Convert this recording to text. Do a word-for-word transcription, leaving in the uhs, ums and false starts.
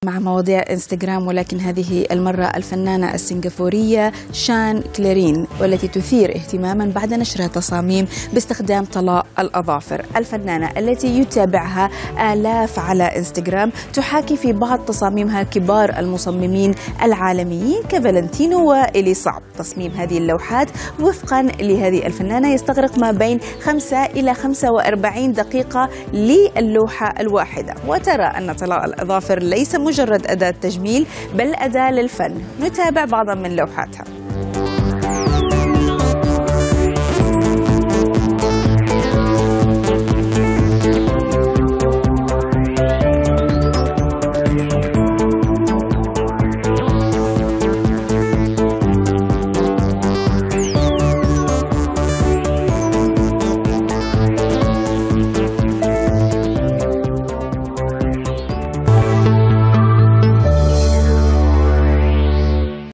مع مواضيع انستغرام، ولكن هذه المرة الفنانة السنغافورية شان كليرين، والتي تثير اهتماما بعد نشرها تصاميم باستخدام طلاء الأظافر. الفنانة التي يتابعها آلاف على انستغرام تحاكي في بعض تصاميمها كبار المصممين العالميين كفالنتينو وإلي صعب. تصميم هذه اللوحات وفقا لهذه الفنانة يستغرق ما بين خمسة إلى خمسة وأربعين دقيقة للوحة الواحدة. وترى أن طلاء الأظافر ليس مجرد أداة تجميل بل أداة للفن. نتابع بعضا من لوحاتها.